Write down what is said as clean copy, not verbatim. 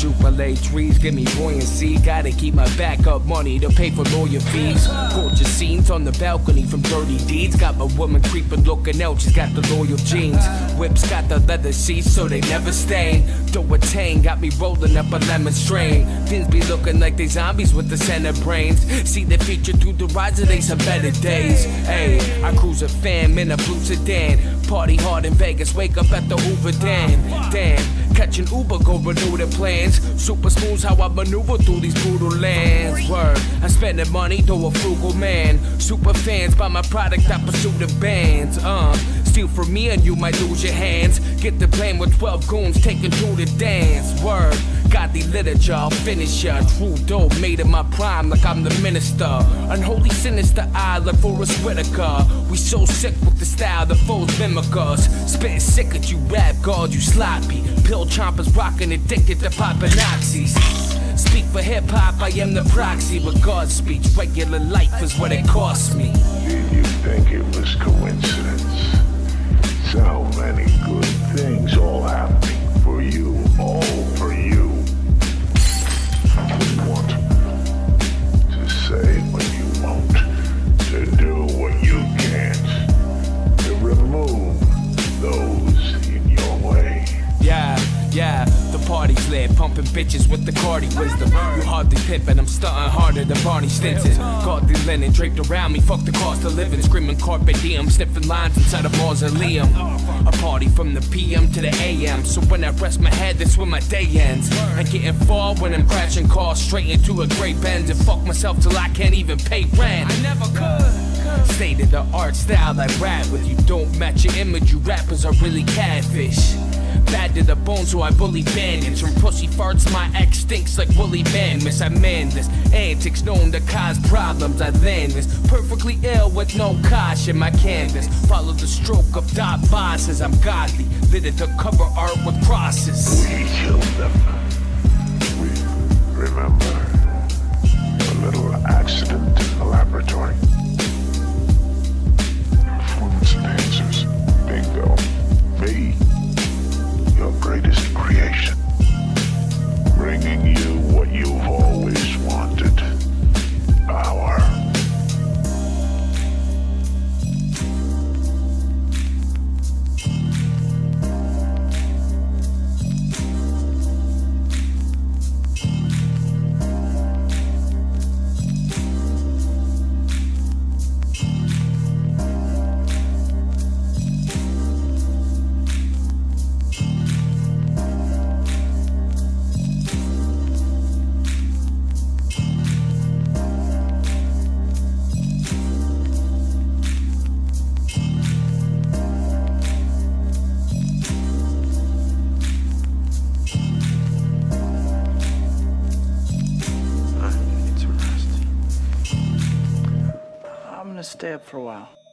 super late trees give me buoyancy. Gotta keep my backup money to pay for lawyer fees. Gorgeous scenes on the balcony from dirty deeds. Got my woman creeping looking out, she's got the loyal jeans. Whips got the leather seats so they never stain. Don't attain, got me rolling up a lemon strain. Things be looking like they zombies with the center brains. See the future through the rise of they some better days. Hey, I cruise a fam in a blue sedan. Party hard in Vegas, wake up at the Hoover Dam. Damn, catch an Uber, go renew the plans. Super smooth how I maneuver through these brutal lands. Word, I spend the money, though a frugal man. Super fans buy my product, I pursue the bands. Steal from me and you might lose your hands. Get the blame with 12 goons taking through the dance. Word, godly literature, I'll finish ya. True dope, made in my prime like I'm the minister. Unholy sinister eye like Forrest Whitaker. We so sick with the style, the foes mimic us. Spitting sick at you rap guards, you sloppy. Pill chompers rockin' addicted to poppin' oxys. Speak for hip-hop, I am the proxy. With God's speech, regular life is what it costs me. Did you think it was coincidence? So many good things all happening for you, all for you. You want to say what you won't, to do what you can't, to remove those in your way. Yeah, the party's lit, pumping bitches with the Cardi wisdom. You hardly pip and I'm stunting harder than Barney Stinson. Godly linen draped around me, fuck the cost of living. Screaming carpe diem, sniffing lines inside a mausoleum. A party from the PM to the AM, so when I rest my head, that's when my day ends. I get involved when I'm crashing cars straight into a great bend. And fuck myself till I can't even pay rent. I never could. State of the art style I rap with. You don't match your image, you rappers are really catfish. Bad to the bone, so I bully bandits. From pussy farts, my ex stinks like woolly bandmiss. I man this, antics known to cause problems. I land this, perfectly ill with no caution. My canvas, follow the stroke of dot bosses. I'm godly, littered to cover art with crosses. We killed them. We remember a little accident in the laboratory. Performance enhancers, bingo. Me, your greatest creation, bringing you what you've always wanted, power. Stay up for a while.